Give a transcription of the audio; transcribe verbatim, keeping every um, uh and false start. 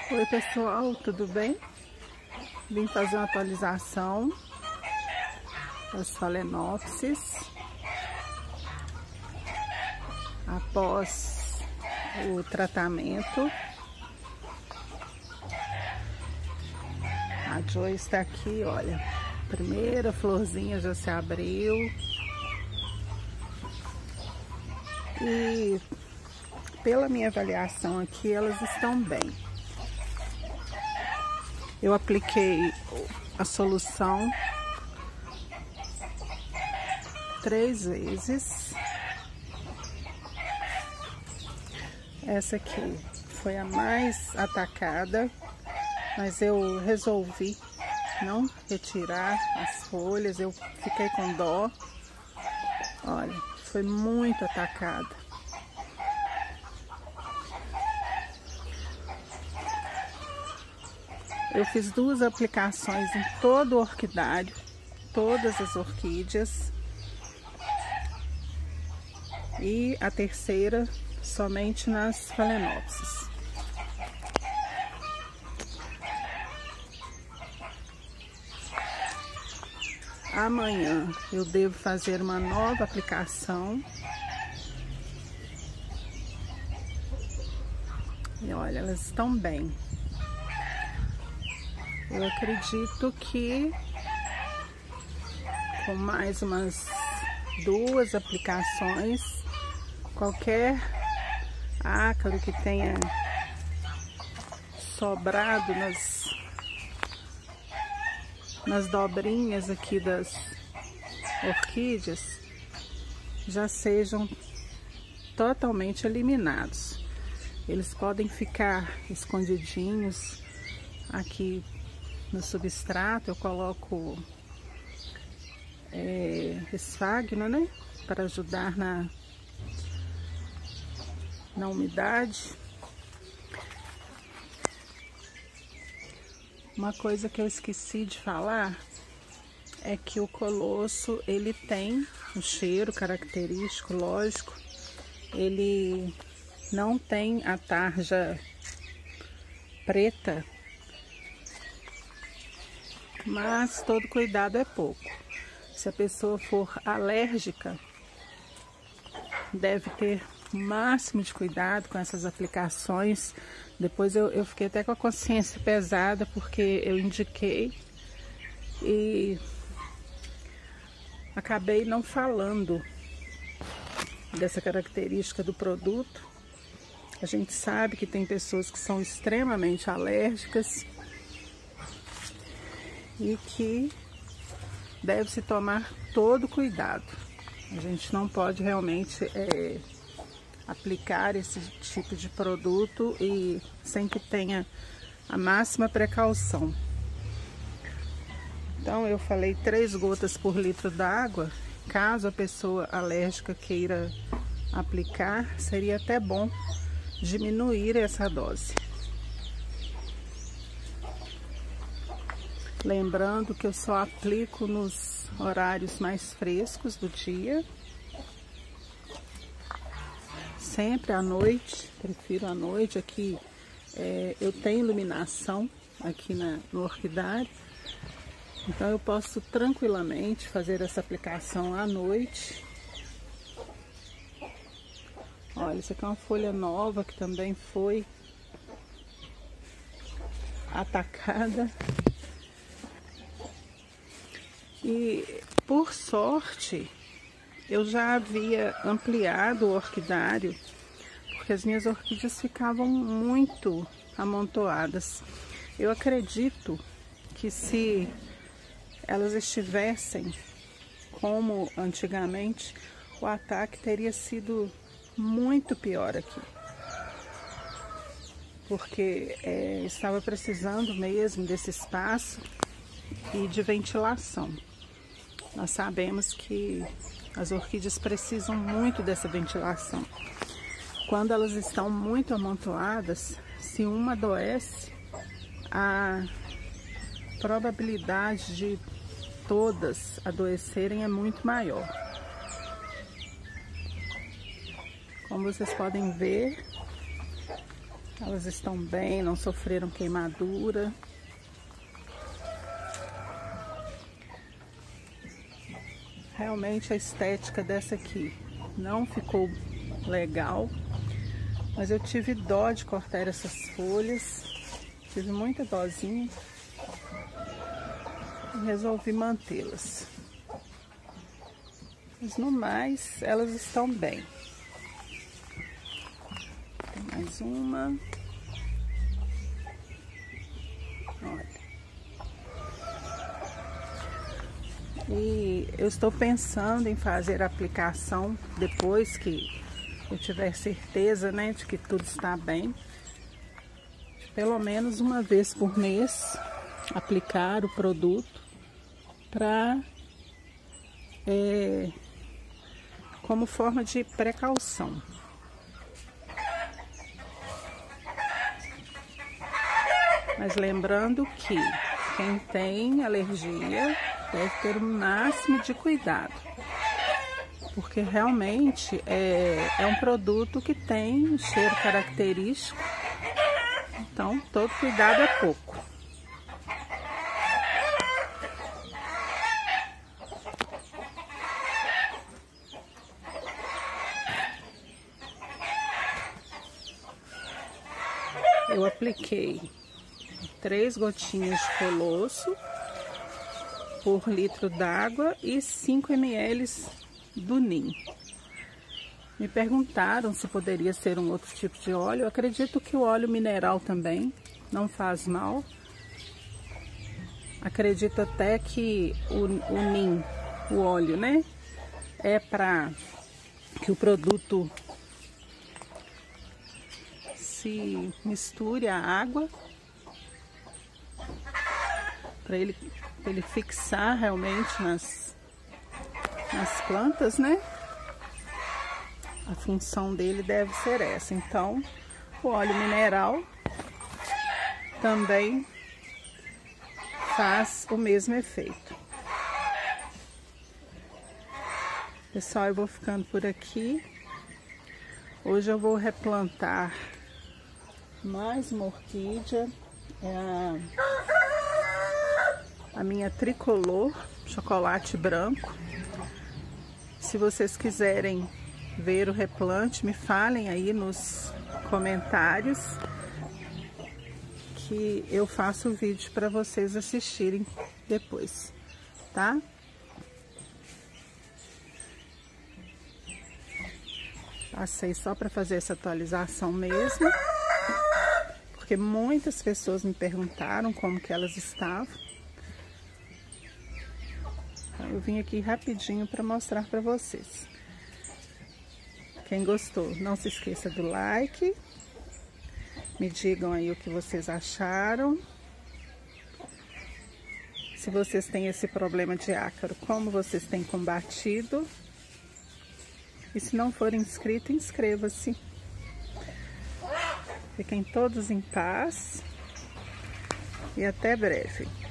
Oi pessoal, tudo bem? Vim fazer uma atualização das Phalaenopsis após o tratamento. A Joy está aqui, olha, primeira florzinha já se abriu e pela minha avaliação aqui elas estão bem. Eu apliquei a solução três vezes. Essa aqui foi a mais atacada, mas eu resolvi não retirar as folhas, eu fiquei com dó. Olha, foi muito atacada. Eu fiz duas aplicações em todo o orquidário, todas as orquídeas, e a terceira somente nas Phalaenopsis. Amanhã eu devo fazer uma nova aplicação. E olha, elas estão bem. Eu acredito que com mais umas duas aplicações, qualquer ácaro que tenha sobrado nas, nas dobrinhas aqui das orquídeas já sejam totalmente eliminados. Eles podem ficar escondidinhos aqui no substrato. Eu coloco é, esfagno, né, para ajudar na, na umidade. Uma coisa que eu esqueci de falar é que o colosso, ele tem um cheiro característico, lógico. Ele não tem a tarja preta, mas todo cuidado é pouco. Se a pessoa for alérgica, deve ter o máximo de cuidado com essas aplicações. Depois eu, eu fiquei até com a consciência pesada, porque eu indiquei e acabei não falando dessa característica do produto. A gente sabe que tem pessoas que são extremamente alérgicas e que deve-se tomar todo cuidado. A gente não pode realmente é, aplicar esse tipo de produto e sem que tenha a máxima precaução. Então eu falei três gotas por litro d'água. Caso a pessoa alérgica queira aplicar, seria até bom diminuir essa dose. Lembrando que eu só aplico nos horários mais frescos do dia. Sempre à noite, prefiro à noite. Aqui é, eu tenho iluminação aqui na, no orquidário. Então eu posso tranquilamente fazer essa aplicação à noite. Olha, isso aqui é uma folha nova que também foi atacada. E por sorte eu já havia ampliado o orquidário, porque as minhas orquídeas ficavam muito amontoadas. Eu acredito que se elas estivessem como antigamente, o ataque teria sido muito pior aqui, porque é, estava precisando mesmo desse espaço e de ventilação. Nós sabemos que as orquídeas precisam muito dessa ventilação. Quando elas estão muito amontoadas, se uma adoece, a probabilidade de todas adoecerem é muito maior. Como vocês podem ver, Elas estão bem, não sofreram queimadura. Realmente a estética dessa aqui não ficou legal, mas eu tive dó de cortar essas folhas, tive muita dózinha e resolvi mantê-las. Mas no mais, elas estão bem. Tem mais uma. Olha. E eu estou pensando em fazer a aplicação depois que eu tiver certeza, né, de que tudo está bem. Pelo menos uma vez por mês, aplicar o produto para é, como forma de precaução. Mas lembrando que quem tem alergia deve ter o máximo de cuidado, porque realmente é, é um produto que tem um cheiro característico, então todo cuidado é pouco. Eu apliquei três gotinhas de colosso por litro d'água e cinco mililitros do Nim. Me perguntaram se poderia ser um outro tipo de óleo. Eu acredito que o óleo mineral também não faz mal. Acredito até que o, o Nim, o óleo, né, é para que o produto se misture à água, para ele ele fixar realmente nas, nas plantas, né? A função dele deve ser essa. Então, o óleo mineral também faz o mesmo efeito. Pessoal, eu vou ficando por aqui. Hoje eu vou replantar mais uma orquídea. É a a minha tricolor, chocolate branco. Se vocês quiserem ver o replante, me falem aí nos comentários que eu faço o vídeo para vocês assistirem depois, tá? Passei só para fazer essa atualização mesmo, porque muitas pessoas me perguntaram como que elas estavam. Eu vim aqui rapidinho para mostrar para vocês. Quem gostou, não se esqueça do like. Me digam aí o que vocês acharam. Se vocês têm esse problema de ácaro, como vocês têm combatido. E se não for inscrito, inscreva-se. Fiquem todos em paz. E até breve.